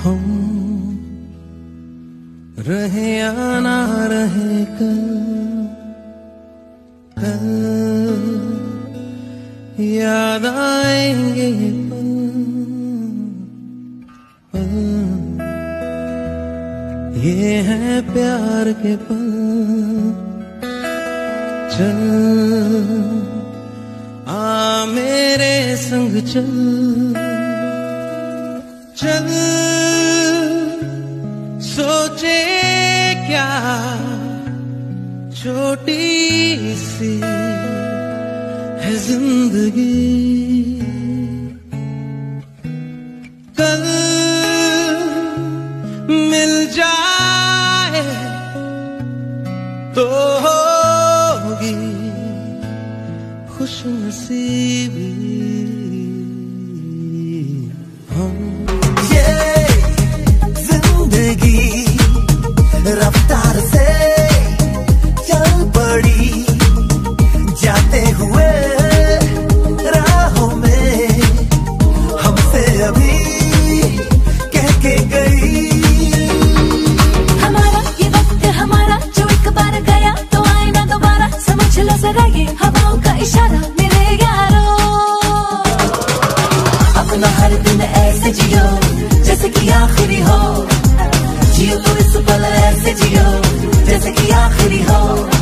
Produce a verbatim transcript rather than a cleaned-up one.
हम रहे या ना रहे कल, कल याद आएंगे ये पल, पल ये है प्यार के पल। चल आ मेरे संग चल, चल सोचे क्या छोटी सी है जिंदगी, कल मिल जाए तो होगी खुशनसीबी। हम रफ्तार से चल पड़ी जाते हुए राहों में, हमसे अभी कह के गई। हमारा ये वक्त हमारा जो एक बार गया तो आए ना दोबारा, समझ लो जरा ये हवाओं का इशारा मेरे यारों। अपना हर दिन ऐसे जियो जैसे कि आखिरी हो, जियो तो इस पल ऐसे जियो जैसे कि आखिरी हो।